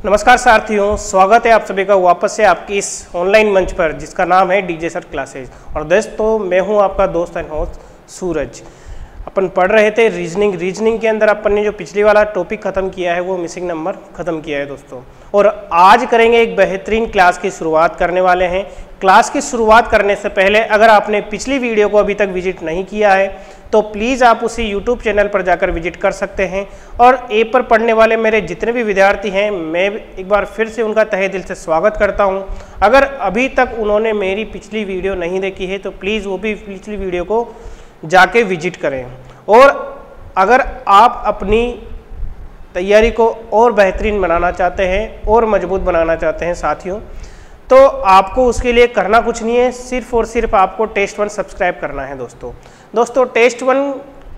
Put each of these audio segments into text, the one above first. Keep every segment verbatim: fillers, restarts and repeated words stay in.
नमस्कार साथियों, स्वागत है आप सभी का वापस से आपकी इस ऑनलाइन मंच पर जिसका नाम है डीजे सर क्लासेज। और दोस्तों मैं हूं आपका दोस्त एंड होस्ट सूरज। अपन पढ़ रहे थे रीजनिंग रीजनिंग के अंदर अपन ने जो पिछली वाला टॉपिक ख़त्म किया है वो मिसिंग नंबर ख़त्म किया है दोस्तों। और आज करेंगे एक बेहतरीन क्लास की शुरुआत करने वाले हैं। क्लास की शुरुआत करने से पहले अगर आपने पिछली वीडियो को अभी तक विजिट नहीं किया है तो प्लीज़ आप उसी यूट्यूब चैनल पर जाकर विजिट कर सकते हैं। और ए पर पढ़ने वाले मेरे जितने भी विद्यार्थी हैं मैं एक बार फिर से उनका तहे दिल से स्वागत करता हूं। अगर अभी तक उन्होंने मेरी पिछली वीडियो नहीं देखी है तो प्लीज़ वो भी पिछली वीडियो को जाके विजिट करें। और अगर आप अपनी तैयारी को और बेहतरीन बनाना चाहते हैं और मजबूत बनाना चाहते हैं साथियों, तो आपको उसके लिए करना कुछ नहीं है, सिर्फ और सिर्फ आपको टेस्ट वन सब्सक्राइब करना है दोस्तों। दोस्तों टेस्ट वन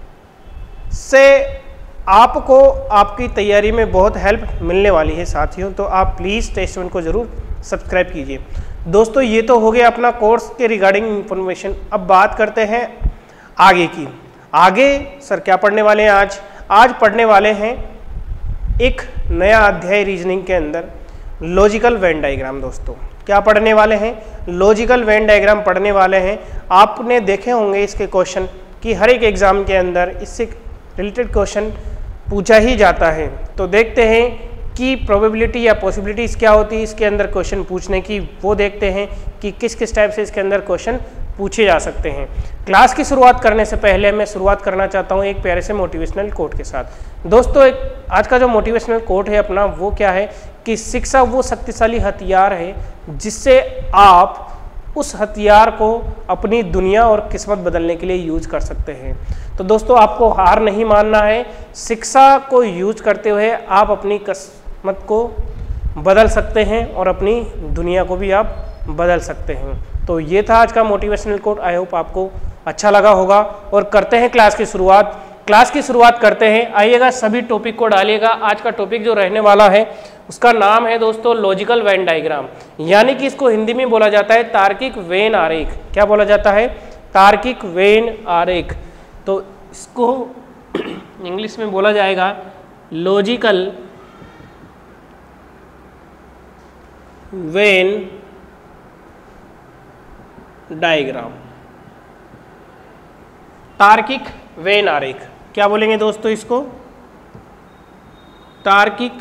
से आपको आपकी तैयारी में बहुत हेल्प मिलने वाली है साथियों, तो आप प्लीज़ टेस्ट वन को ज़रूर सब्सक्राइब कीजिए। दोस्तों ये तो हो गया अपना कोर्स के रिगार्डिंग इंफॉर्मेशन। अब बात करते हैं आगे की। आगे सर क्या पढ़ने वाले हैं आज? आज पढ़ने वाले हैं एक नया अध्याय रीजनिंग के अंदर, लॉजिकल वेन डायग्राम। दोस्तों क्या पढ़ने वाले हैं? लॉजिकल वेन डायग्राम पढ़ने वाले हैं। आपने देखे होंगे इसके क्वेश्चन कि हर एक एग्जाम के अंदर इससे रिलेटेड क्वेश्चन पूछा ही जाता है। तो देखते हैं कि प्रोबेबिलिटी या पॉसिबिलिटीज़ क्या होती है इसके अंदर क्वेश्चन पूछने की, वो देखते हैं कि किस किस टाइप से इसके अंदर क्वेश्चन पूछे जा सकते हैं। क्लास की शुरुआत करने से पहले मैं शुरुआत करना चाहता हूं एक प्यारे से मोटिवेशनल कोट के साथ। दोस्तों एक आज का जो मोटिवेशनल कोट है अपना वो क्या है कि शिक्षा वो शक्तिशाली हथियार है जिससे आप उस हथियार को अपनी दुनिया और किस्मत बदलने के लिए यूज कर सकते हैं। तो दोस्तों आपको हार नहीं मानना है, शिक्षा को यूज करते हुए आप अपनी किस्मत को बदल सकते हैं और अपनी दुनिया को भी आप बदल सकते हैं। तो ये था आज का मोटिवेशनल कोट। आई होप आपको अच्छा लगा होगा। और करते हैं क्लास की शुरुआत। क्लास की शुरुआत करते हैं। आइएगा सभी टॉपिक को डालिएगा। आज का टॉपिक जो रहने वाला है उसका नाम है दोस्तों लॉजिकल वेन डायग्राम, यानी कि इसको हिंदी में बोला जाता है तार्किक वेन आरेख। क्या बोला जाता है? तार्किक वेन आरेख। तो इसको इंग्लिश में बोला जाएगा लॉजिकल वेन डायग्राम, तार्किक वेन आरेख। क्या बोलेंगे दोस्तों इसको? तार्किक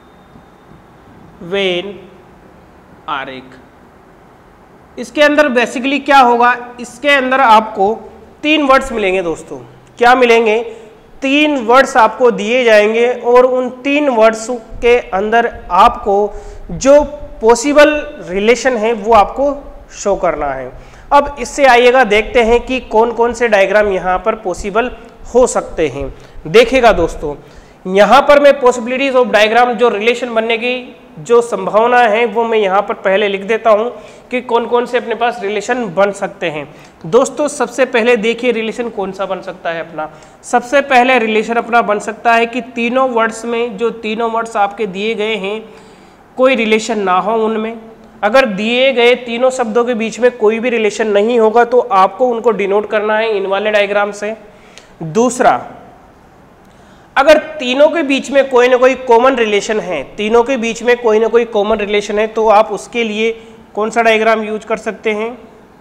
वेन आरेख। इसके अंदर बेसिकली क्या होगा, इसके अंदर आपको तीन वर्ड्स मिलेंगे दोस्तों। क्या मिलेंगे? तीन वर्ड्स आपको दिए जाएंगे और उन तीन वर्ड्स के अंदर आपको जो पॉसिबल रिलेशन है वो आपको शो करना है। अब इससे आइएगा देखते हैं कि कौन कौन से डायग्राम यहाँ पर पॉसिबल हो सकते हैं। देखिएगा दोस्तों यहाँ पर मैं पॉसिबिलिटीज ऑफ डायग्राम, जो रिलेशन बनने की जो संभावना है वो मैं यहाँ पर पहले लिख देता हूँ कि कौन कौन से अपने पास रिलेशन बन सकते हैं। दोस्तों सबसे पहले देखिए रिलेशन कौन सा बन सकता है अपना। सबसे पहले रिलेशन अपना बन सकता है कि तीनों वर्ड्स में, जो तीनों वर्ड्स आपके दिए गए हैं, कोई रिलेशन ना हो उनमें। अगर दिए गए तीनों शब्दों के बीच में कोई भी रिलेशन नहीं होगा तो आपको उनको डिनोट करना है इन वाले डायग्राम से। दूसरा, अगर तीनों के बीच में कोई ना कोई कॉमन रिलेशन है, तीनों के बीच में कोई ना कोई कॉमन रिलेशन है तो आप उसके लिए कौन सा डायग्राम यूज कर सकते हैं?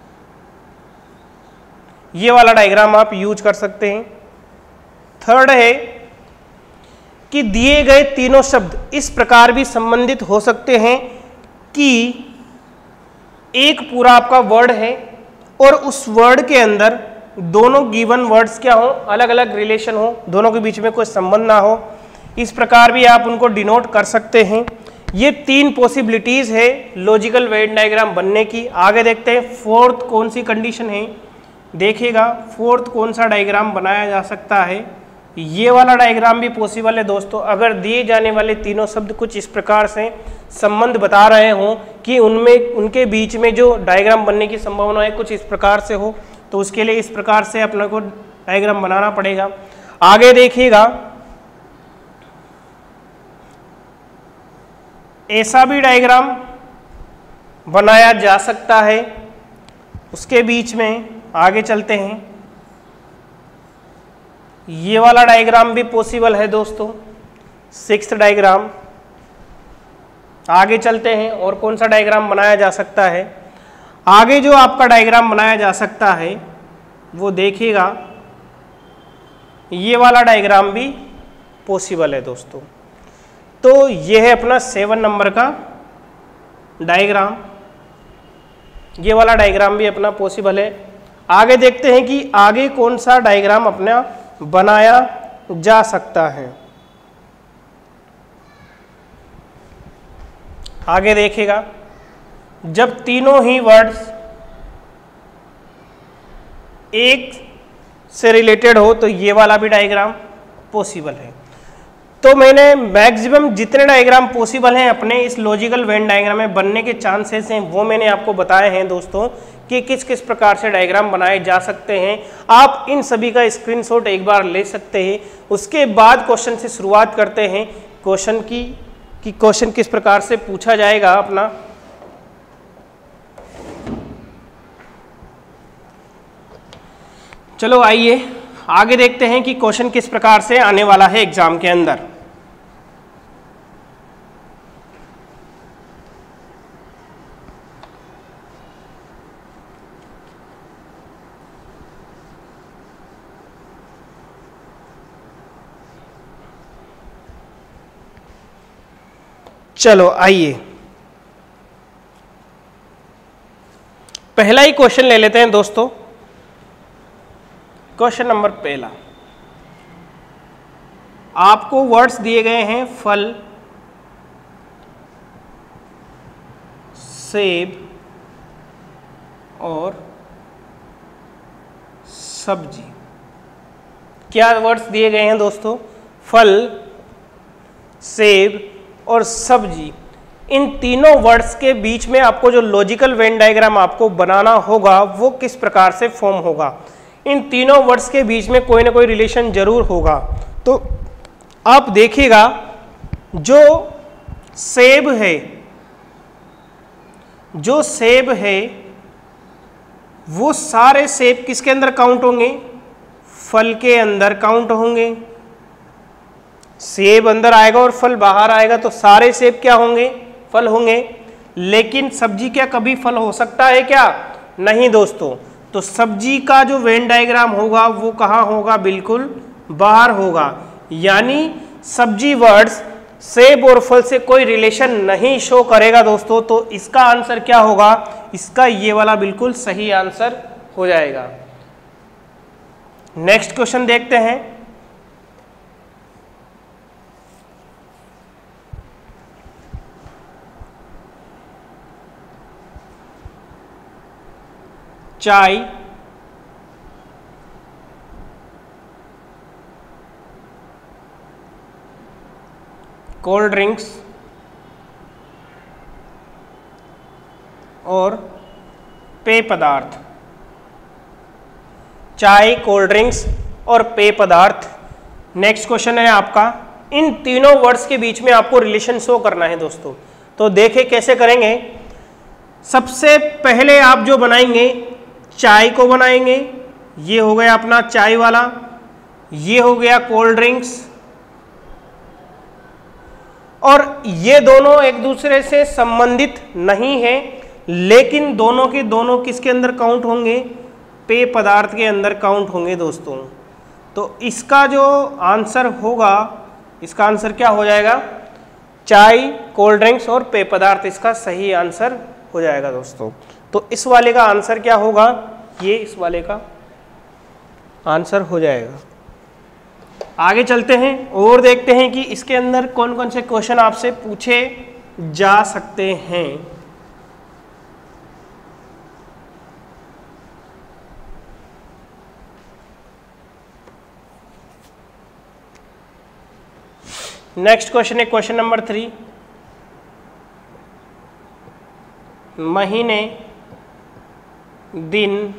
ये वाला डायग्राम आप यूज कर सकते हैं। थर्ड है कि दिए गए तीनों शब्द इस प्रकार भी संबंधित हो सकते हैं कि एक पूरा आपका वर्ड है और उस वर्ड के अंदर दोनों गिवन वर्ड्स क्या हो, अलग अलग रिलेशन हो, दोनों के बीच में कोई संबंध ना हो। इस प्रकार भी आप उनको डिनोट कर सकते हैं। ये तीन पॉसिबिलिटीज है लॉजिकल वेन डायग्राम बनने की। आगे देखते हैं फोर्थ कौन सी कंडीशन है। देखिएगा फोर्थ कौन सा डायग्राम बनाया जा सकता है। ये वाला डायग्राम भी पॉसिबल है दोस्तों। अगर दिए जाने वाले तीनों शब्द कुछ इस प्रकार से संबंध बता रहे हों कि उनमें उनके बीच में जो डायग्राम बनने की संभावना है कुछ इस प्रकार से हो, तो उसके लिए इस प्रकार से अपने को डायग्राम बनाना पड़ेगा। आगे देखिएगा ऐसा भी डायग्राम बनाया जा सकता है। उसके बीच में आगे चलते हैं। ये वाला डायग्राम भी पॉसिबल है दोस्तों। सिक्स्थ डायग्राम आगे चलते हैं, और कौन सा डायग्राम बनाया जा सकता है। आगे जो आपका डायग्राम बनाया जा सकता है वो देखिएगा, ये वाला डायग्राम भी पॉसिबल है दोस्तों। तो ये है अपना सेवन नंबर का डायग्राम, ये वाला डायग्राम भी अपना पॉसिबल है। आगे देखते हैं कि आगे कौन सा डायग्राम अपना बनाया जा सकता है। आगे देखिएगा, जब तीनों ही वर्ड्स एक से रिलेटेड हो तो ये वाला भी डायग्राम पॉसिबल है। तो मैंने मैक्सिमम जितने डायग्राम पॉसिबल हैं अपने इस लॉजिकल वेन डायग्राम में बनने के चांसेस हैं वो मैंने आपको बताए हैं दोस्तों, कि किस किस प्रकार से डायग्राम बनाए जा सकते हैं। आप इन सभी का स्क्रीनशॉट एक बार ले सकते हैं। उसके बाद क्वेश्चन से शुरुआत करते हैं, क्वेश्चन की कि क्वेश्चन किस प्रकार से पूछा जाएगा अपना। चलो आइए आगे देखते हैं कि क्वेश्चन किस प्रकार से आने वाला है एग्जाम के अंदर। चलो आइए, पहला ही क्वेश्चन ले लेते हैं दोस्तों। क्वेश्चन नंबर पहला, आपको वर्ड्स दिए गए हैं फल, सेब और सब्जी। क्या वर्ड्स दिए गए हैं दोस्तों? फल, सेब और सब्जी। इन तीनों वर्ड्स के बीच में आपको जो लॉजिकल वेन डायग्राम आपको बनाना होगा वो किस प्रकार से फॉर्म होगा। इन तीनों वर्ड्स के बीच में कोई ना कोई रिलेशन जरूर होगा। तो आप देखिएगा, जो सेब है जो सेब है वो सारे सेब किसके अंदर काउंट होंगे? फल के अंदर काउंट होंगे। सेब अंदर आएगा और फल बाहर आएगा तो सारे सेब क्या होंगे? फल होंगे। लेकिन सब्जी क्या कभी फल हो सकता है क्या? नहीं दोस्तों। तो सब्जी का जो वेन डायग्राम होगा वो कहाँ होगा? बिल्कुल बाहर होगा। यानी सब्जी वर्ड्स सेब और फल से कोई रिलेशन नहीं शो करेगा दोस्तों। तो इसका आंसर क्या होगा? इसका ये वाला बिल्कुल सही आंसर हो जाएगा। नेक्स्ट क्वेश्चन देखते हैं। चाय, कोल्ड ड्रिंक्स और पेय पदार्थ। चाय, कोल्ड ड्रिंक्स और पेय पदार्थ। नेक्स्ट क्वेश्चन है आपका, इन तीनों वर्ड्स के बीच में आपको रिलेशन शो करना है दोस्तों। तो देखें कैसे करेंगे। सबसे पहले आप जो बनाएंगे, चाय को बनाएंगे। ये हो गया अपना चाय वाला, ये हो गया कोल्ड ड्रिंक्स, और ये दोनों एक दूसरे से संबंधित नहीं है, लेकिन दोनों के दोनों किसके अंदर काउंट होंगे? पेय पदार्थ के अंदर काउंट होंगे दोस्तों। तो इसका जो आंसर होगा, इसका आंसर क्या हो जाएगा? चाय, कोल्ड ड्रिंक्स और पेय पदार्थ इसका सही आंसर हो जाएगा दोस्तों। तो इस वाले का आंसर क्या होगा? ये इस वाले का आंसर हो जाएगा। आगे चलते हैं और देखते हैं कि इसके अंदर कौन कौन से क्वेश्चन आपसे पूछे जा सकते हैं। नेक्स्ट क्वेश्चन है क्वेश्चन नंबर थ्री। महीने, दिन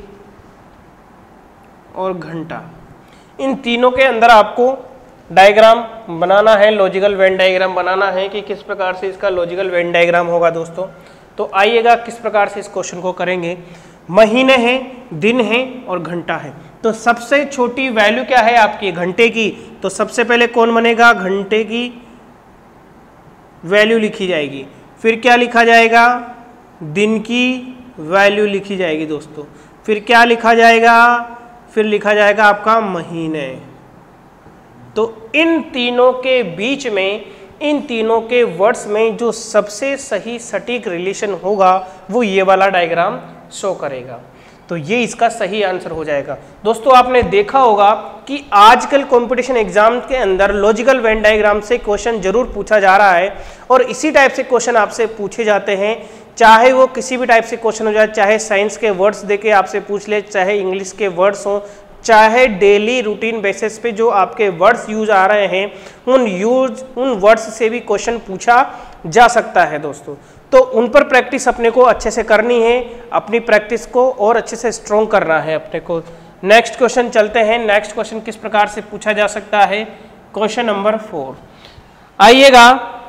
और घंटा, इन तीनों के अंदर आपको डायग्राम बनाना है, लॉजिकल वेन डायग्राम बनाना है कि किस प्रकार से इसका लॉजिकल वेन डायग्राम होगा दोस्तों। तो आइएगा किस प्रकार से इस क्वेश्चन को करेंगे। महीने हैं, दिन है और घंटा है। तो सबसे छोटी वैल्यू क्या है आपकी? घंटे की। तो सबसे पहले कौन बनेगा? घंटे की वैल्यू लिखी जाएगी। फिर क्या लिखा जाएगा, दिन की वैल्यू लिखी जाएगी दोस्तों, फिर क्या लिखा जाएगा, फिर लिखा जाएगा आपका महीने। तो इन तीनों के बीच में, इन तीनों के वर्ड्स में जो सबसे सही सटीक रिलेशन होगा वो ये वाला डायग्राम शो करेगा। तो ये इसका सही आंसर हो जाएगा। दोस्तों आपने देखा होगा कि आजकल कंपटीशन एग्जाम के अंदर लॉजिकल वेन डायग्राम से क्वेश्चन जरूर पूछा जा रहा है और इसी टाइप से क्वेश्चन आपसे पूछे जाते हैं, चाहे वो किसी भी टाइप से क्वेश्चन हो जाए, चाहे साइंस के वर्ड्स देके आपसे पूछ ले, चाहे इंग्लिश के वर्ड्स हो, चाहे डेली रूटीन बेसिस पे जो आपके वर्ड्स यूज आ रहे हैं उन यूज उन वर्ड्स से भी क्वेश्चन पूछा जा सकता है दोस्तों। तो उन पर प्रैक्टिस अपने को अच्छे से करनी है, अपनी प्रैक्टिस को और अच्छे से स्ट्रॉन्ग करना है अपने को। नेक्स्ट क्वेश्चन चलते हैं। नेक्स्ट क्वेश्चन किस प्रकार से पूछा जा सकता है, क्वेश्चन नंबर फोर। आइएगा,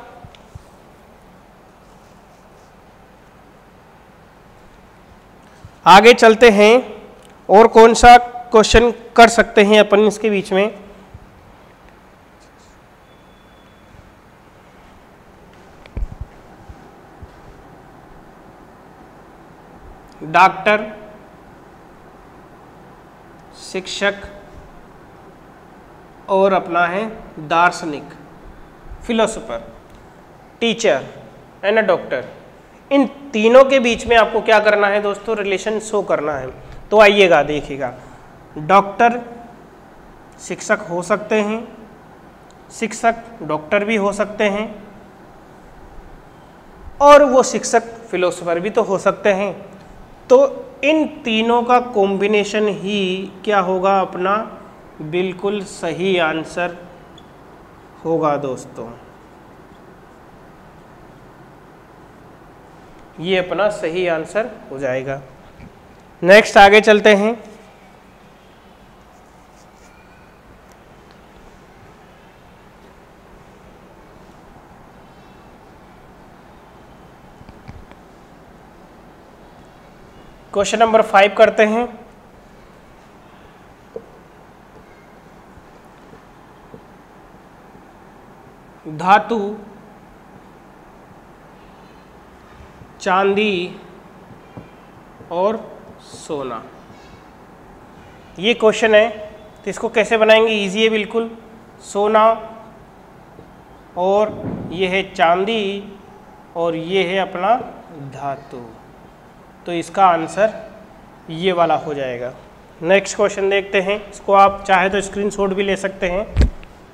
आगे चलते हैं और कौन सा क्वेश्चन कर सकते हैं अपन इसके बीच में। डॉक्टर, शिक्षक और अपना है दार्शनिक, philosopher, teacher and a doctor, इन तीनों के बीच में आपको क्या करना है दोस्तों, रिलेशन शो करना है। तो आइएगा देखिएगा, डॉक्टर शिक्षक हो सकते हैं, शिक्षक डॉक्टर भी हो सकते हैं और वो शिक्षक फिलोसोफर भी तो हो सकते हैं। तो इन तीनों का कॉम्बिनेशन ही क्या होगा, अपना बिल्कुल सही आंसर होगा दोस्तों। ये अपना सही आंसर हो जाएगा। नेक्स्ट आगे चलते हैं। क्वेश्चन नंबर फाइव करते हैं। धातु, चांदी और सोना, ये क्वेश्चन है। तो इसको कैसे बनाएंगे, इजी है बिल्कुल। सोना और ये है चांदी और ये है अपना धातु, तो इसका आंसर ये वाला हो जाएगा। नेक्स्ट क्वेश्चन देखते हैं। इसको आप चाहे तो स्क्रीनशॉट भी ले सकते हैं।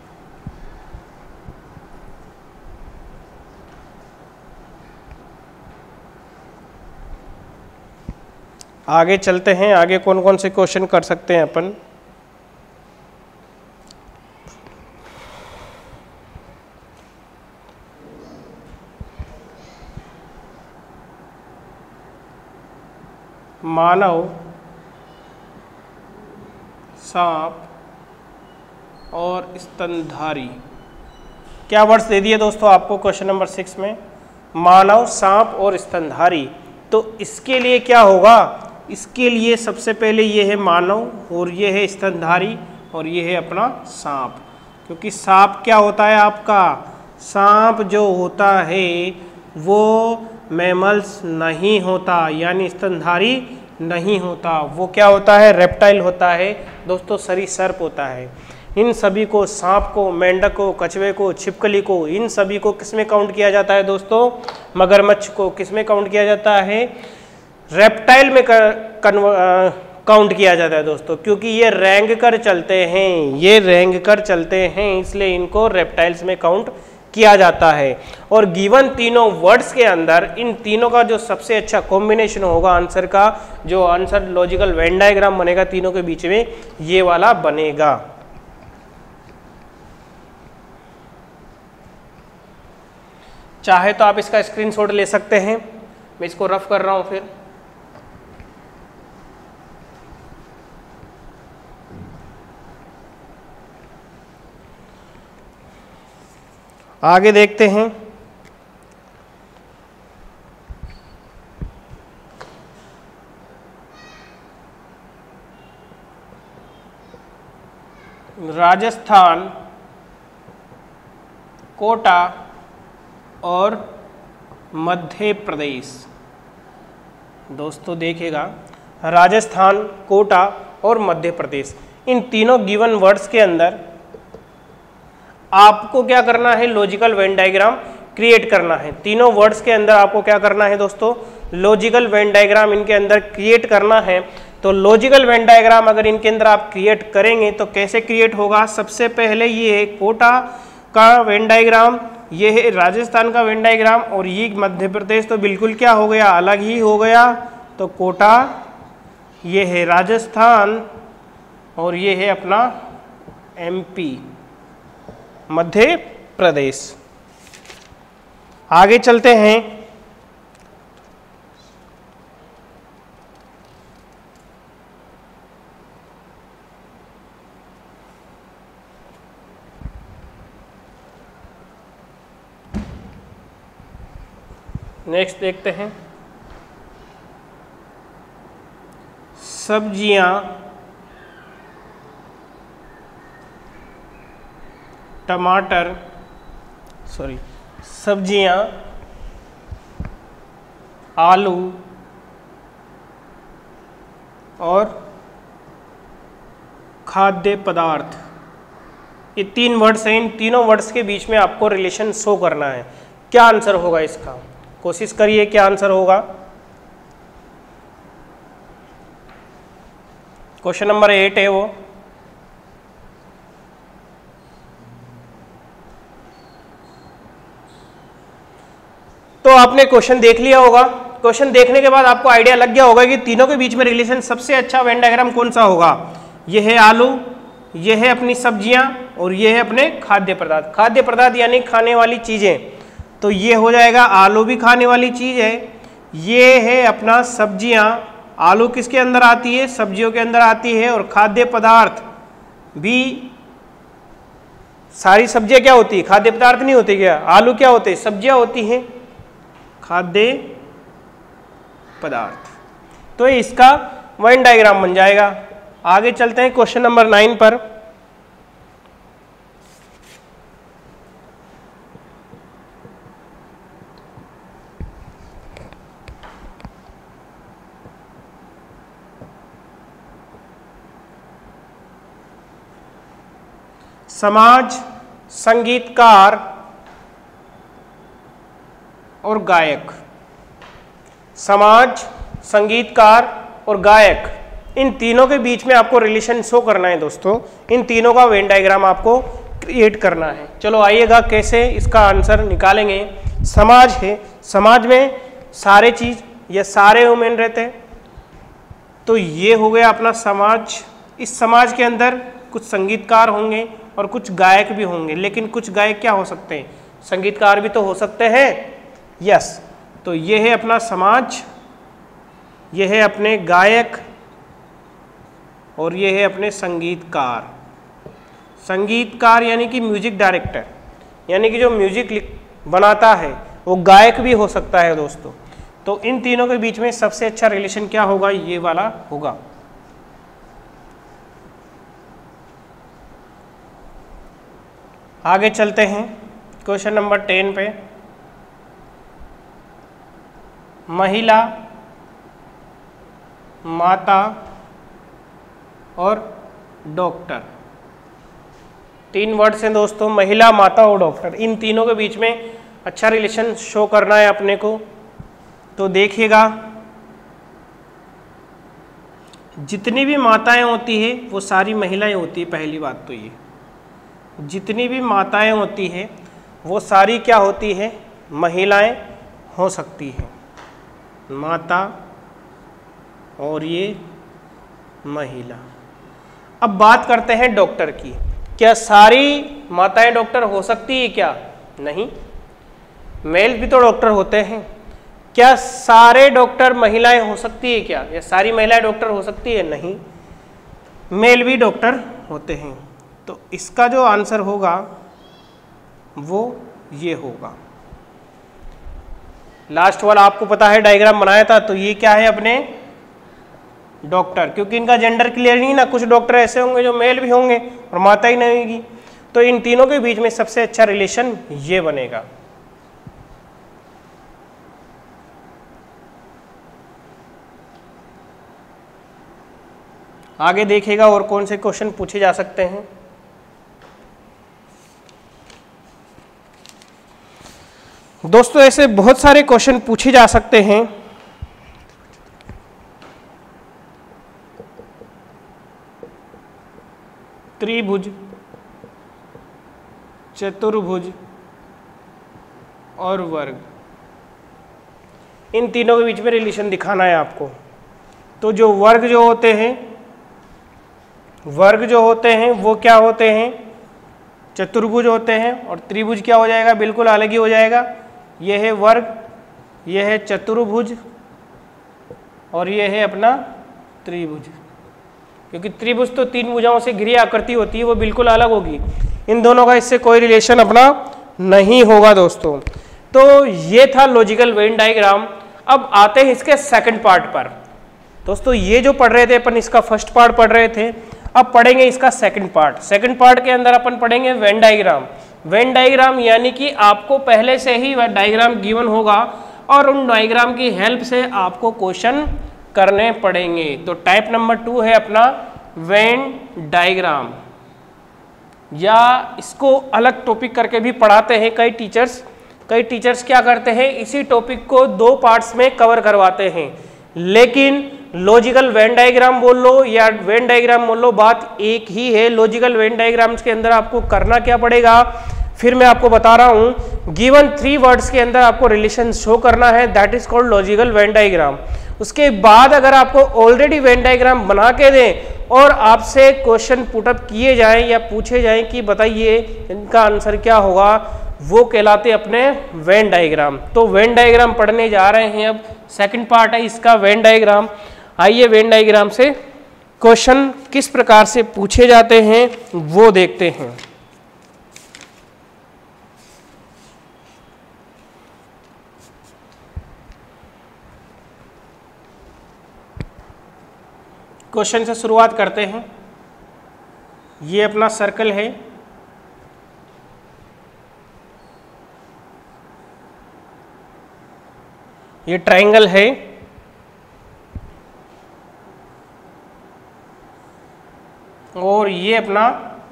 आगे चलते हैं, आगे कौन कौन से क्वेश्चन कर सकते हैं अपन। मानव, सांप और स्तनधारी, क्या वर्ड्स दे दिए दोस्तों आपको क्वेश्चन नंबर सिक्स में, मानव, सांप और स्तनधारी। तो इसके लिए क्या होगा, इसके लिए सबसे पहले ये है मानव और ये है स्तनधारी और ये है अपना सांप। क्योंकि सांप क्या होता है आपका, सांप जो होता है वो मैमल्स नहीं होता, यानी स्तनधारी नहीं होता, वो क्या होता है, रेप्टाइल होता है दोस्तों, सरीसृप होता है। इन सभी को, सांप को, मेंढक को, कछुए को, छिपकली को, इन सभी को किसमें काउंट किया जाता है दोस्तों, मगरमच्छ को किसमें काउंट किया जाता है, रेप्टाइल में काउंट किया जाता है दोस्तों। क्योंकि ये रेंग कर चलते हैं, ये रेंग कर चलते हैं, इसलिए इनको रेप्टाइल्स में काउंट किया जाता है। और गिवन तीनों वर्ड्स के अंदर इन तीनों का जो सबसे अच्छा कॉम्बिनेशन होगा आंसर का, जो आंसर लॉजिकल वेन डायग्राम बनेगा तीनों के बीच में, ये वाला बनेगा। चाहे तो आप इसका स्क्रीनशॉट ले सकते हैं, मैं इसको रफ कर रहा हूं फिर। आगे देखते हैं। राजस्थान, कोटा और मध्य प्रदेश। दोस्तों देखिएगा, राजस्थान, कोटा और मध्य प्रदेश, इन तीनों गिवन वर्ड्स के अंदर आपको क्या करना है, लॉजिकल वेन डायग्राम क्रिएट करना है। तीनों वर्ड्स के अंदर आपको क्या करना है दोस्तों, लॉजिकल वेन डायग्राम इनके अंदर क्रिएट करना है। तो लॉजिकल वेन डायग्राम अगर इनके अंदर आप क्रिएट करेंगे तो कैसे क्रिएट होगा, सबसे पहले ये है कोटा का वेन डायग्राम, ये है राजस्थान का वेन डायग्राम, और ये मध्य प्रदेश तो बिल्कुल क्या हो गया, अलग ही हो गया। तो कोटा, ये है राजस्थान, और ये है अपना एमपी, मध्य प्रदेश। आगे चलते हैं। नेक्स्ट देखते हैं, सब्जियां, टमाटर, सॉरी सब्जियां, आलू और खाद्य पदार्थ, ये तीन वर्ड्स हैं। इन तीनों वर्ड्स के बीच में आपको रिलेशन शो करना है। क्या आंसर होगा इसका, कोशिश करिए क्या आंसर होगा। क्वेश्चन नंबर एट है वो। तो आपने क्वेश्चन देख लिया होगा। क्वेश्चन देखने के बाद आपको आइडिया लग गया होगा कि तीनों के बीच में रिलेशन सबसे अच्छा वेन डायग्राम कौन सा होगा। यह है आलू, यह है अपनी सब्जियां, और यह है अपने खाद्य पदार्थ। खाद्य पदार्थ यानी खाने वाली चीजें, तो ये हो जाएगा, आलू भी खाने वाली चीज है। ये है अपना सब्जियां, आलू किसके अंदर आती है, सब्जियों के अंदर आती है। और खाद्य पदार्थ भी, सारी सब्जियां क्या होती है, खाद्य पदार्थ नहीं होती क्या, आलू क्या होते हैं, सब्जियां होती हैं, खाद्य पदार्थ। तो इसका वेन डायग्राम बन जाएगा। आगे चलते हैं क्वेश्चन नंबर नाइन पर। समाज, संगीतकार और गायक। समाज, संगीतकार और गायक, इन तीनों के बीच में आपको रिलेशन शो करना है दोस्तों। इन तीनों का वेन डायग्राम आपको क्रिएट करना है। चलो आइएगा कैसे इसका आंसर निकालेंगे। समाज है, समाज में सारे चीज या सारे ह्यूमन रहते हैं, तो ये हो गया अपना समाज। इस समाज के अंदर कुछ संगीतकार होंगे और कुछ गायक भी होंगे, लेकिन कुछ गायक क्या हो सकते हैं, संगीतकार भी तो हो सकते हैं। यस, तो ये है अपना समाज, ये है अपने गायक, और ये है अपने संगीतकार। संगीतकार यानी कि म्यूजिक डायरेक्टर, यानी कि जो म्यूजिक बनाता है वो गायक भी हो सकता है दोस्तों। तो इन तीनों के बीच में सबसे अच्छा रिलेशन क्या होगा, ये वाला होगा। आगे चलते हैं क्वेश्चन नंबर टेन पे। महिला, माता और डॉक्टर, तीन वर्ड्स हैं दोस्तों, महिला, माता और डॉक्टर। इन तीनों के बीच में अच्छा रिलेशन शो करना है अपने को। तो देखिएगा, जितनी भी माताएं होती है वो सारी महिलाएं होती है। पहली बात तो ये, जितनी भी माताएं होती है वो सारी क्या होती है, महिलाएं हो सकती हैं। माता और ये महिला। अब बात करते हैं डॉक्टर की। क्या सारी माताएं डॉक्टर हो सकती है क्या, नहीं, मेल भी तो डॉक्टर होते हैं। क्या सारे डॉक्टर महिलाएं हो सकती है क्या, या सारी महिलाएं डॉक्टर हो सकती है, नहीं, मेल भी डॉक्टर होते हैं। तो इसका जो आंसर होगा वो ये होगा। लास्ट वाला आपको पता है, डायग्राम बनाया था, तो ये क्या है अपने डॉक्टर, क्योंकि इनका जेंडर क्लियर नहीं ना, कुछ डॉक्टर ऐसे होंगे जो मेल भी होंगे और माता ही नहीं होगी। तो इन तीनों के बीच में सबसे अच्छा रिलेशन ये बनेगा। आगे देखिएगा और कौन से क्वेश्चन पूछे जा सकते हैं। दोस्तों ऐसे बहुत सारे क्वेश्चन पूछे जा सकते हैं। त्रिभुज, चतुर्भुज और वर्ग, इन तीनों के बीच में रिलेशन दिखाना है आपको। तो जो वर्ग जो होते हैं वर्ग जो होते हैं वो क्या होते हैं, चतुर्भुज होते हैं, और त्रिभुज क्या हो जाएगा, बिल्कुल अलग ही हो जाएगा। यह है वर्ग, यह है चतुर्भुज और यह है अपना त्रिभुज, क्योंकि त्रिभुज तो तीन भुजाओं से घिरी आकृति होती है, वो बिल्कुल अलग होगी। इन दोनों का इससे कोई रिलेशन अपना नहीं होगा दोस्तों। तो ये था लॉजिकल वेन डायग्राम। अब आते हैं इसके सेकंड पार्ट पर। दोस्तों ये जो पढ़ रहे थे अपन, इसका फर्स्ट पार्ट पढ़ रहे थे, अब पढ़ेंगे इसका सेकंड पार्ट। सेकंड पार्ट के अंदर अपन पढ़ेंगे वेन डायग्राम। वेन डायग्राम यानी कि आपको पहले से ही वह डायग्राम गिवन होगा और उन डायग्राम की हेल्प से आपको क्वेश्चन करने पड़ेंगे। तो टाइप नंबर टू है अपना वेन डायग्राम, या इसको अलग टॉपिक करके भी पढ़ाते हैं कई टीचर्स। कई टीचर्स क्या करते हैं, इसी टॉपिक को दो पार्ट्स में कवर करवाते हैं, लेकिन लॉजिकल वेन डायग्राम बोल लो या वेन डायग्राम बोल लो, बात एक ही है। लॉजिकल वेन डायग्राम्स के अंदर आपको करना क्या पड़ेगा, फिर मैं आपको बता रहा हूं। गिवन थ्री वर्ड्स के अंदर आपको रिलेशन शो करना है, that is called logical Venn diagram. उसके बाद अगर आपको ऑलरेडी वेन डायग्राम बना के दें और आपसे क्वेश्चन पुटअप किए जाएं या पूछे जाएं कि बताइए इनका आंसर क्या होगा, वो कहलाते अपने वेन डायग्राम। तो वेन डायग्राम पढ़ने जा रहे हैं। अब सेकंड पार्ट है इसका वेन डायग्राम। आइए वेन डायग्राम से क्वेश्चन किस प्रकार से पूछे जाते हैं वो देखते हैं। क्वेश्चन से शुरुआत करते हैं। ये अपना सर्कल है, ये ट्रायंगल है, और ये अपना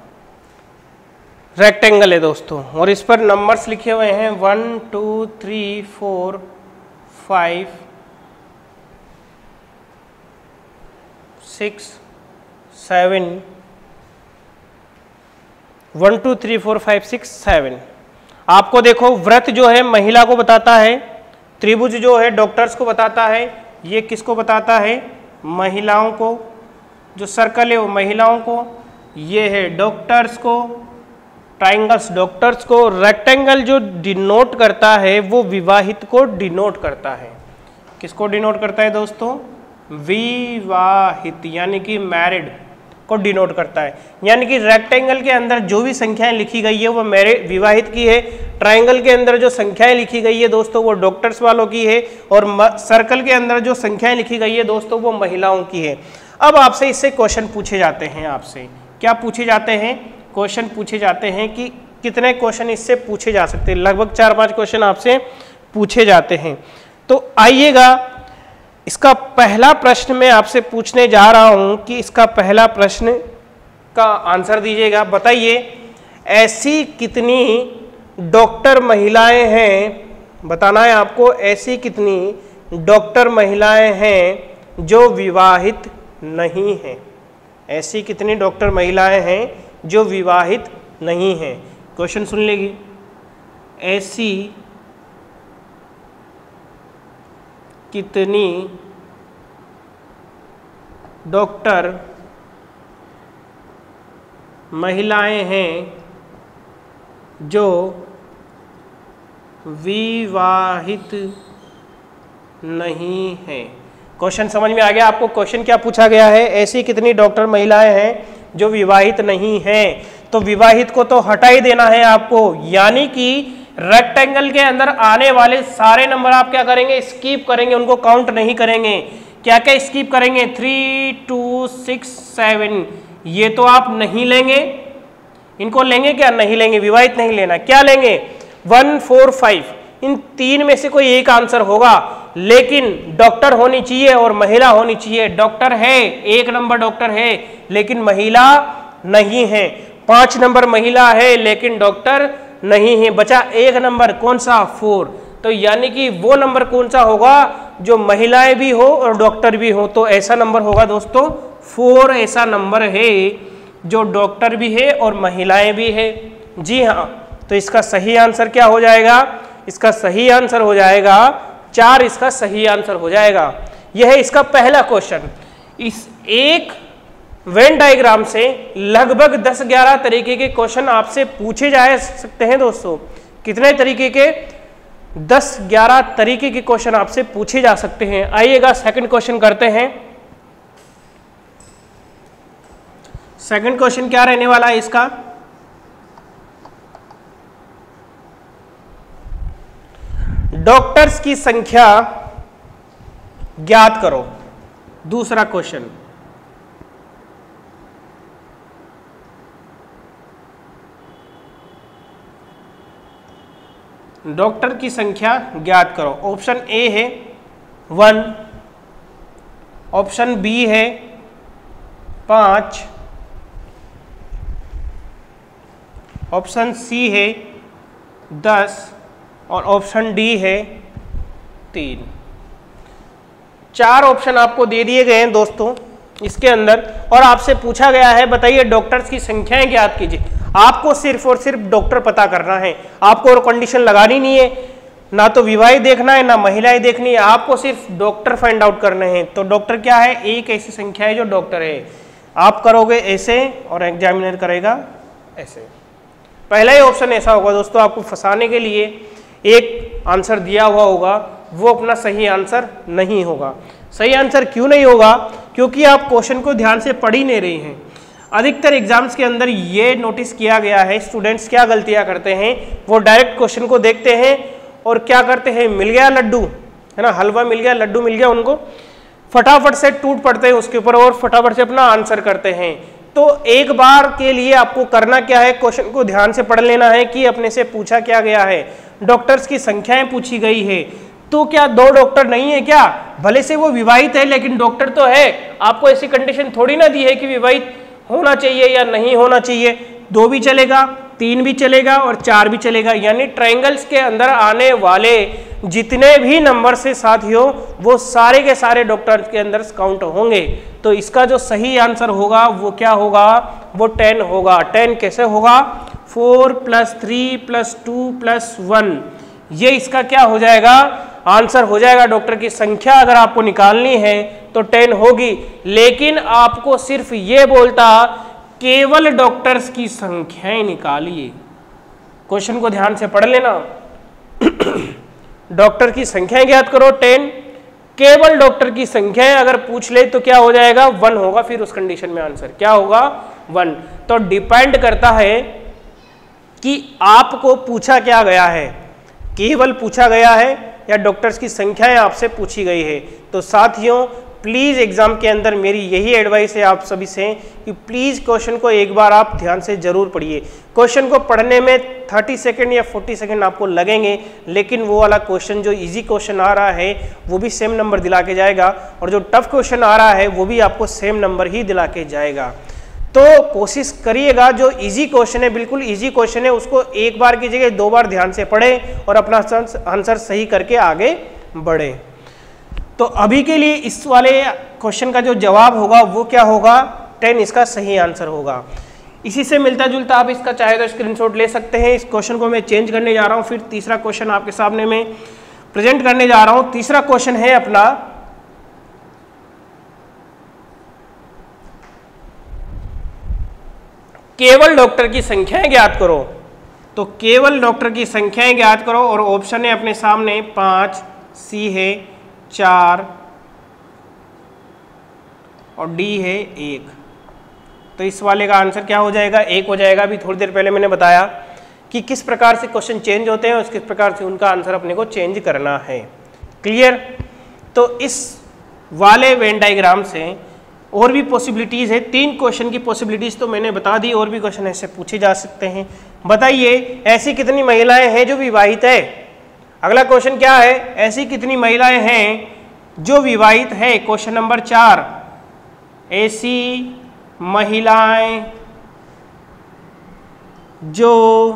रेक्टेंगल है दोस्तों। और इस पर नंबर्स लिखे हुए हैं one two three four five six seven, one two three four five six seven. आपको देखो व्रत जो है महिला को बताता है, त्रिभुज जो है डॉक्टर्स को बताता है, ये किसको बताता है, महिलाओं को। जो सर्कल है वो महिलाओं को, ये है डॉक्टर्स को, ट्रायंगल्स डॉक्टर्स को। रेक्टेंगल जो डिनोट करता है वो विवाहित को डिनोट करता है। किसको डिनोट करता है दोस्तों, विवाहित यानी कि मैरिड को डिनोट करता है। यानी कि रेक्टेंगल के अंदर जो भी संख्याएं लिखी गई है वो मैरिड विवाहित की है, ट्रायंगल के अंदर जो संख्याएं लिखी गई है दोस्तों वो डॉक्टर्स वालों की है, और सर्कल के अंदर जो संख्याएं लिखी गई है दोस्तों वो महिलाओं की है। अब आपसे इससे क्वेश्चन पूछे जाते हैं। आपसे क्या पूछे जाते हैं, क्वेश्चन पूछे जाते हैं कि कितने क्वेश्चन इससे पूछे जा सकते हैं। लगभग चार पांच क्वेश्चन आपसे पूछे जाते हैं। तो आइएगा इसका पहला प्रश्न मैं आपसे पूछने जा रहा हूं कि इसका पहला प्रश्न का आंसर दीजिएगा। बताइए ऐसी कितनी डॉक्टर महिलाएं हैं, बताना है आपको, ऐसी कितनी डॉक्टर महिलाएं हैं जो विवाहित नहीं हैं। ऐसी कितनी डॉक्टर महिलाएं हैं जो विवाहित नहीं हैं। क्वेश्चन सुन लेगी, ऐसी कितनी डॉक्टर महिलाएं हैं जो विवाहित नहीं हैं। क्वेश्चन समझ में आ गया आपको, क्वेश्चन क्या पूछा गया है, ऐसी कितनी डॉक्टर महिलाएं हैं जो विवाहित नहीं हैं। तो विवाहित को तो हटा ही देना है आपको, यानी कि रेक्टेंगल के अंदर आने वाले सारे नंबर आप क्या करेंगे, स्किप करेंगे, उनको काउंट नहीं करेंगे। क्या क्या स्किप करेंगे, थ्री टू सिक्स सेवन, ये तो आप नहीं लेंगे। इनको लेंगे क्या, नहीं लेंगे, विवाहित नहीं लेना। क्या लेंगे, वन फोर फाइव, इन तीन में से कोई एक आंसर होगा। लेकिन डॉक्टर होनी चाहिए और महिला होनी चाहिए। डॉक्टर है, एक नंबर डॉक्टर है लेकिन महिला नहीं है। पांच नंबर महिला है लेकिन डॉक्टर नहीं है। बचा एक नंबर, कौन सा? फोर। तो यानी कि वो नंबर कौन सा होगा जो महिलाएं भी हो और डॉक्टर भी हो। तो ऐसा नंबर होगा दोस्तों फोर, ऐसा नंबर है जो डॉक्टर भी है और महिलाएं भी है। जी हाँ, तो इसका सही आंसर क्या हो जाएगा? इसका सही आंसर हो जाएगा चार, इसका सही आंसर हो जाएगा। यह है इसका पहला क्वेश्चन। इस एक वेन डायग्राम से लगभग दस ग्यारह तरीके के क्वेश्चन आपसे पूछे जा सकते हैं दोस्तों। कितने तरीके के? दस ग्यारह तरीके के क्वेश्चन आपसे पूछे जा सकते हैं। आइएगा सेकंड क्वेश्चन करते हैं। सेकंड क्वेश्चन क्या रहने वाला है इसका? डॉक्टर्स की संख्या ज्ञात करो। दूसरा क्वेश्चन, डॉक्टर की संख्या ज्ञात करो। ऑप्शन ए है वन, ऑप्शन बी है पांच, ऑप्शन सी है दस और ऑप्शन डी है तीन। चार ऑप्शन आपको दे दिए गए हैं दोस्तों इसके अंदर, और आपसे पूछा गया है बताइए डॉक्टर्स की संख्याएं ज्ञात कीजिए। आपको सिर्फ और सिर्फ डॉक्टर पता करना है, आपको और कंडीशन लगानी नहीं है, ना तो विवाहित देखना है ना महिलाएं देखनी है, आपको सिर्फ डॉक्टर फाइंड आउट करने हैं। तो डॉक्टर क्या है? एक ऐसी संख्या है जो डॉक्टर है। आप करोगे ऐसे और एग्जामिनर करेगा ऐसे। पहला ही ऑप्शन ऐसा होगा दोस्तों, आपको फंसाने के लिए एक आंसर दिया हुआ होगा, वो अपना सही आंसर नहीं होगा। सही आंसर क्यों नहीं होगा? क्योंकि आप क्वेश्चन को ध्यान से पढ़ ही नहीं रही हैं। अधिकतर एग्जाम्स के अंदर ये नोटिस किया गया है, स्टूडेंट्स क्या गलतियां करते हैं, वो डायरेक्ट क्वेश्चन को देखते हैं और क्या करते हैं, मिल गया लड्डू, है ना, हलवा मिल गया, लड्डू मिल गया, उनको फटाफट से टूट पड़ते हैं उसके ऊपर और फटाफट से अपना आंसर करते हैं। तो एक बार के लिए आपको करना क्या है, क्वेश्चन को ध्यान से पढ़ लेना है कि अपने से पूछा क्या गया है। डॉक्टर्स की संख्याएं पूछी गई है, तो क्या दो डॉक्टर नहीं है क्या? भले से वो विवाहित है लेकिन डॉक्टर तो है। आपको ऐसी कंडीशन थोड़ी ना दी है कि विवाहित होना चाहिए या नहीं होना चाहिए। दो भी चलेगा, तीन भी चलेगा और चार भी चलेगा। यानी ट्रायंगल्स के अंदर आने वाले जितने भी नंबर से साथियों वो सारे के सारे डॉक्टर्स के अंदर काउंट होंगे। तो इसका जो सही आंसर होगा वो क्या होगा? वो टेन होगा। टेन कैसे होगा? Four plus three plus two plus one, ये इसका क्या हो जाएगा? आंसर हो जाएगा। डॉक्टर की संख्या अगर आपको निकालनी है तो टेन होगी, लेकिन आपको सिर्फ ये बोलता केवल डॉक्टर्स की संख्याएं निकालिए। क्वेश्चन को ध्यान से पढ़ लेना। डॉक्टर की संख्याएं ज्ञात करो टेन, केवल डॉक्टर की संख्याएं अगर पूछ ले तो क्या हो जाएगा? वन होगा। फिर उस कंडीशन में आंसर क्या होगा? वन। तो डिपेंड करता है कि आपको पूछा क्या गया है, केवल पूछा गया है या डॉक्टर्स की संख्याएं आपसे पूछी गई है। तो साथियों प्लीज़ एग्जाम के अंदर मेरी यही एडवाइस है आप सभी से कि प्लीज़ क्वेश्चन को एक बार आप ध्यान से जरूर पढ़िए। क्वेश्चन को पढ़ने में तीस सेकंड या चालीस सेकंड आपको लगेंगे, लेकिन वो वाला क्वेश्चन जो इजी क्वेश्चन आ रहा है वो भी सेम नंबर दिला के जाएगा और जो टफ क्वेश्चन आ रहा है वो भी आपको सेम नंबर ही दिला के जाएगा। तो कोशिश करिएगा जो इजी क्वेश्चन है, बिल्कुल इजी क्वेश्चन है, उसको एक बार की जगह दो बार ध्यान से पढ़ें और अपना आंसर सही करके आगे बढ़े। तो अभी के लिए इस वाले क्वेश्चन का जो जवाब होगा वो क्या होगा? टेन इसका सही आंसर होगा। इसी से मिलता जुलता आप इसका चाहे तो स्क्रीनशॉट ले सकते हैं। इस क्वेश्चन को मैं चेंज करने जा रहा हूँ, फिर तीसरा क्वेश्चन आपके सामने मैं प्रेजेंट करने जा रहा हूँ। तीसरा क्वेश्चन है अपना केवल डॉक्टर की संख्याएं ज्ञात करो। तो केवल डॉक्टर की संख्याएं ज्ञात करो और ऑप्शन है अपने सामने पांच, सी है चार और डी है एक। तो इस वाले का आंसर क्या हो जाएगा? एक हो जाएगा। अभी थोड़ी देर पहले मैंने बताया कि किस प्रकार से क्वेश्चन चेंज होते हैं और किस प्रकार से उनका आंसर अपने को चेंज करना है। क्लियर? तो इस वाले वेन डायग्राम से और भी पॉसिबिलिटीज़ है। तीन क्वेश्चन की पॉसिबिलिटीज़ तो मैंने बता दी, और भी क्वेश्चन ऐसे पूछे जा सकते हैं। बताइए ऐसी कितनी महिलाएं हैं जो विवाहित है? अगला क्वेश्चन क्या है, ऐसी कितनी महिलाएं हैं जो विवाहित है। क्वेश्चन नंबर चार, ऐसी महिलाएं जो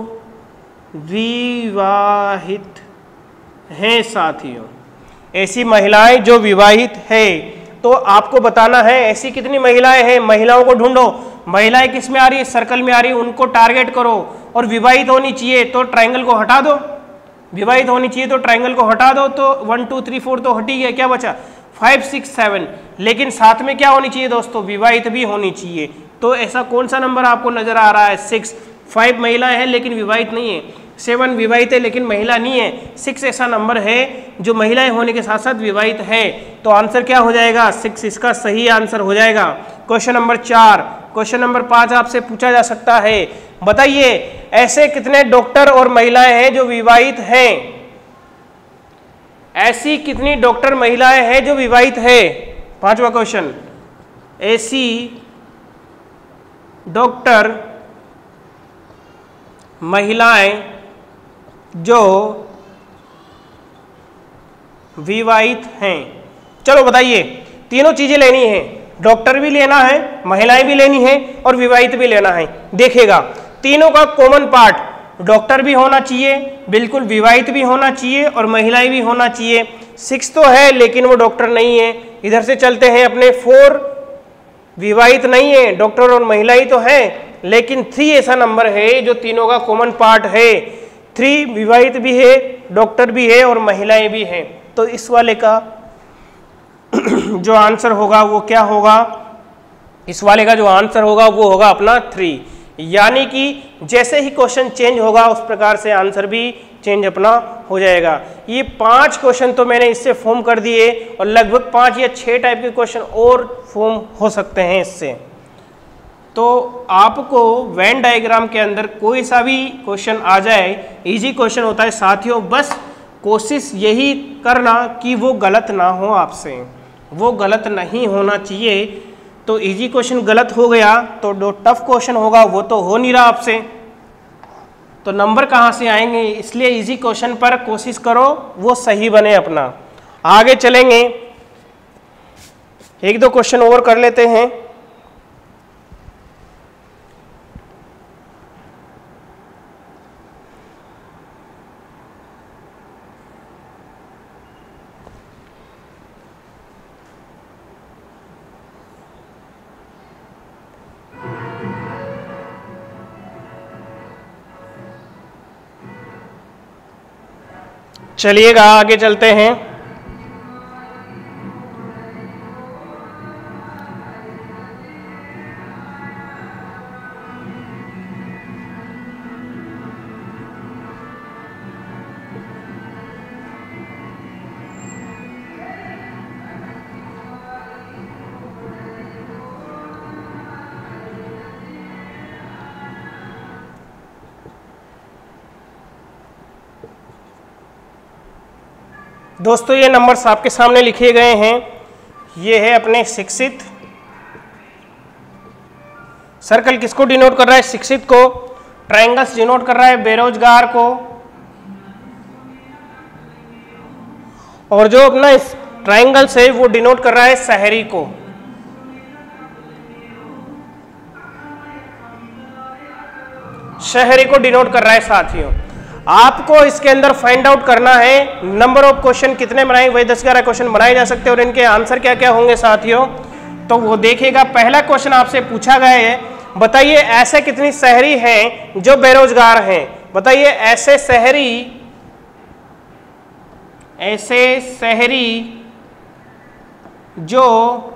विवाहित हैं साथियों, ऐसी महिलाएं जो विवाहित है। तो आपको बताना है ऐसी कितनी महिलाएं हैं, महिलाओं को ढूंढो। महिलाएं किस में आ रही है, सर्कल में आ रही है, उनको टारगेट करो। और विवाहित होनी चाहिए तो ट्रायंगल को हटा दो, विवाहित होनी चाहिए तो ट्रायंगल को हटा दो। तो वन टू थ्री फोर तो हटी गया, क्या बचा फाइव सिक्स सेवन। लेकिन साथ में क्या होनी चाहिए दोस्तों, विवाहित भी होनी चाहिए। तो ऐसा कौन सा नंबर आपको नजर आ रहा है, सिक्स। फाइव महिलाएं हैं लेकिन विवाहित नहीं है, सेवन विवाहित है लेकिन महिला नहीं है, सिक्स ऐसा नंबर है जो महिलाएं होने के साथ साथ विवाहित है। तो आंसर क्या हो जाएगा, सिक्स इसका सही आंसर हो जाएगा। क्वेश्चन नंबर चार। क्वेश्चन नंबर पाँच आपसे पूछा जा सकता है, बताइए ऐसे कितने डॉक्टर और महिलाएं हैं जो विवाहित हैं। ऐसी कितनी डॉक्टर महिलाएं हैं जो विवाहित है। पांचवा क्वेश्चन, ऐसी डॉक्टर महिलाएं जो विवाहित हैं। चलो बताइए, तीनों चीजें लेनी है, डॉक्टर भी लेना है, महिलाएं भी लेनी है और विवाहित भी लेना है। देखिएगा तीनों का कॉमन पार्ट, डॉक्टर भी होना चाहिए, बिल्कुल विवाहित भी होना चाहिए और महिलाएं भी होना चाहिए। सिक्स तो है लेकिन वो डॉक्टर नहीं है। इधर से चलते हैं अपने, फोर विवाहित नहीं है, डॉक्टर और महिला ही तो है, लेकिन थ्री ऐसा नंबर है जो तीनों का कॉमन पार्ट है। थ्री विवाहित भी है, डॉक्टर भी है और महिलाएं भी हैं। तो इस वाले का जो आंसर होगा वो क्या होगा, इस वाले का जो आंसर होगा वो होगा अपना थ्री। यानी कि जैसे ही क्वेश्चन चेंज होगा उस प्रकार से आंसर भी चेंज अपना हो जाएगा। ये पांच क्वेश्चन तो मैंने इससे फॉर्म कर दिए और लगभग पांच या छह टाइप के क्वेश्चन और फॉर्म हो सकते हैं इससे। तो आपको वेन डायग्राम के अंदर कोई सा भी क्वेश्चन आ जाए, इजी क्वेश्चन होता है साथियों, बस कोशिश यही करना कि वो गलत ना हो आपसे, वो गलत नहीं होना चाहिए। तो इजी क्वेश्चन गलत हो गया तो जो टफ क्वेश्चन होगा वो तो हो नहीं रहा आपसे, तो नंबर कहाँ से आएंगे। इसलिए इजी क्वेश्चन पर कोशिश करो वो सही बने अपना। आगे चलेंगे, एक दो क्वेश्चन और कर लेते हैं। चलिएगा आगे चलते हैं। दोस्तों ये नंबर्स आपके सामने लिखे गए हैं, ये है अपने शिक्षित। सर्कल किसको डिनोट कर रहा है, शिक्षित को। ट्रायंगल्स डिनोट कर रहा है बेरोजगार को। और जो अपना इस ट्रायंगल्स है वो डिनोट कर रहा है शहरी को। शहरी को डिनोट कर रहा है साथियों। आपको इसके अंदर फाइंड आउट करना है नंबर ऑफ क्वेश्चन कितने बनाए, वही दस ग्यारह क्वेश्चन बनाए जा सकते हैं और इनके आंसर क्या क्या होंगे साथियों, तो वो देखिएगा। पहला क्वेश्चन आपसे पूछा गया है, बताइए ऐसे कितनी शहरी हैं जो बेरोजगार हैं। बताइए ऐसे शहरी ऐसे शहरी जो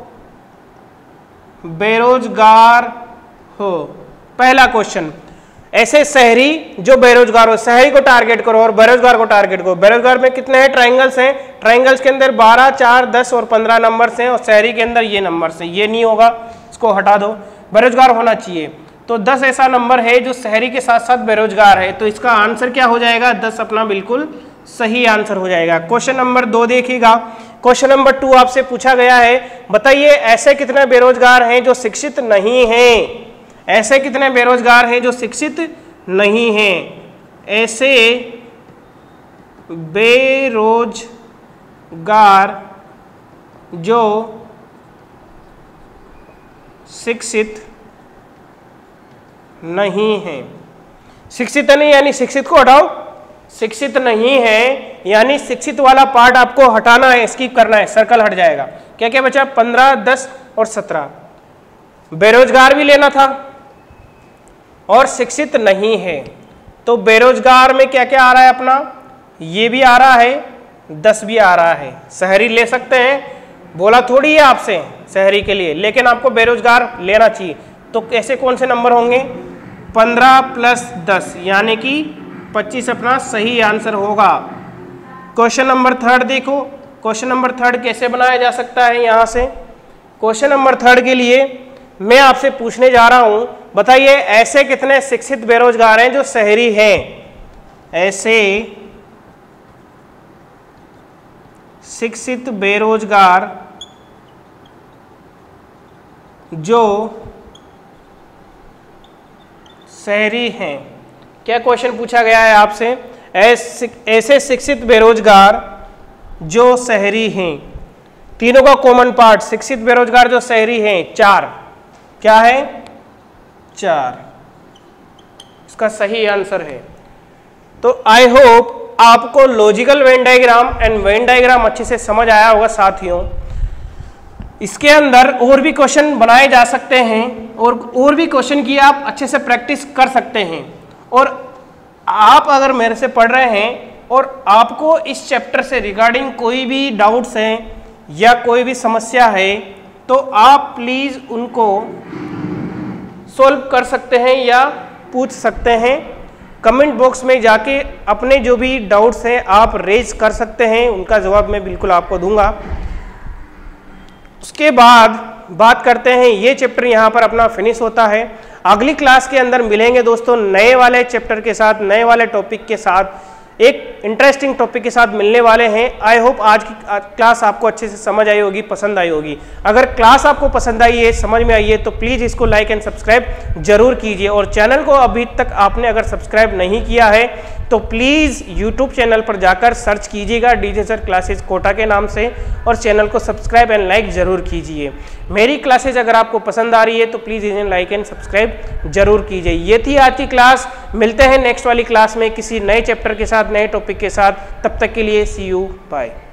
बेरोजगार हो। पहला क्वेश्चन, ऐसे शहरी जो बेरोजगार हो, शहरी को टारगेट करो और बेरोजगार को टारगेट करो। बेरोजगार में कितने हैं, ट्रायंगल्स हैं, ट्रायंगल्स के अंदर बारह, चार, दस और पंद्रह नंबर्स हैं और शहरी के अंदर ये नंबर्स हैं। ये नहीं होगा, इसको हटा दो, बेरोजगार होना चाहिए। तो दस ऐसा नंबर है जो शहरी के साथ साथ बेरोजगार है, तो इसका आंसर क्या हो जाएगा, दस अपना बिल्कुल सही आंसर हो जाएगा। क्वेश्चन नंबर दो देखिएगा। क्वेश्चन नंबर टू आपसे पूछा गया है, बताइए ऐसे कितने बेरोजगार हैं जो शिक्षित नहीं हैं। ऐसे कितने बेरोजगार हैं जो शिक्षित नहीं हैं। ऐसे बेरोजगार जो शिक्षित नहीं है। शिक्षित नहीं यानी शिक्षित को हटाओ, शिक्षित नहीं है यानी शिक्षित वाला पार्ट आपको हटाना है, स्किप करना है, सर्कल हट जाएगा। क्या क्या बचा? पंद्रह, दस और सत्रह। बेरोजगार भी लेना था और शिक्षित नहीं है, तो बेरोजगार में क्या क्या आ रहा है अपना? ये भी आ रहा है, दस भी आ रहा है। शहरी ले सकते हैं, बोला थोड़ी है आपसे शहरी के लिए, लेकिन आपको बेरोजगार लेना चाहिए। तो कैसे कौन से नंबर होंगे? पंद्रह प्लस दस यानी कि पच्चीस अपना सही आंसर होगा। क्वेश्चन नंबर थर्ड देखो, क्वेश्चन नंबर थर्ड कैसे बनाया जा सकता है? यहाँ से क्वेश्चन नंबर थर्ड के लिए मैं आपसे पूछने जा रहा हूं, बताइए ऐसे कितने शिक्षित बेरोजगार हैं जो शहरी हैं? ऐसे शिक्षित बेरोजगार जो शहरी हैं। क्या क्वेश्चन पूछा गया है आपसे? ऐसे शिक्षित बेरोजगार जो शहरी हैं। तीनों का कॉमन पार्ट, शिक्षित बेरोजगार जो शहरी हैं, चार। क्या है? चार। इसका सही आंसर है। तो आई होप आपको logical Venn diagram and Venn diagram अच्छे से समझ आया होगा साथियों। इसके अंदर और भी क्वेश्चन बनाए जा सकते हैं और और भी क्वेश्चन की आप अच्छे से प्रैक्टिस कर सकते हैं। और आप अगर मेरे से पढ़ रहे हैं और आपको इस चैप्टर से रिगार्डिंग कोई भी डाउट्स हैं या कोई भी समस्या है, तो आप प्लीज़ उनको सॉल्व कर सकते हैं या पूछ सकते हैं। कमेंट बॉक्स में जाके अपने जो भी डाउट्स हैं आप रेज कर सकते हैं, उनका जवाब मैं बिल्कुल आपको दूंगा। उसके बाद बात करते हैं, ये चैप्टर यहाँ पर अपना फिनिश होता है। अगली क्लास के अंदर मिलेंगे दोस्तों नए वाले चैप्टर के साथ, नए वाले टॉपिक के साथ, एक इंटरेस्टिंग टॉपिक के साथ मिलने वाले हैं। आई होप आज की क्लास आपको अच्छे से समझ आई होगी, पसंद आई होगी। अगर क्लास आपको पसंद आई है, समझ में आई है, तो प्लीज़ इसको लाइक एंड सब्सक्राइब जरूर कीजिए। और चैनल को अभी तक आपने अगर सब्सक्राइब नहीं किया है तो प्लीज़ यूट्यूब चैनल पर जाकर सर्च कीजिएगा डीजे सर क्लासेज कोटा के नाम से, और चैनल को सब्सक्राइब एंड लाइक जरूर कीजिए। मेरी क्लासेज अगर आपको पसंद आ रही है तो प्लीज़ इन्हें लाइक एंड सब्सक्राइब जरूर कीजिए। ये थी आज की क्लास। मिलते हैं नेक्स्ट वाली क्लास में किसी नए चैप्टर के साथ, नए टॉपिक के साथ। तब तक के लिए सी यू, बाय।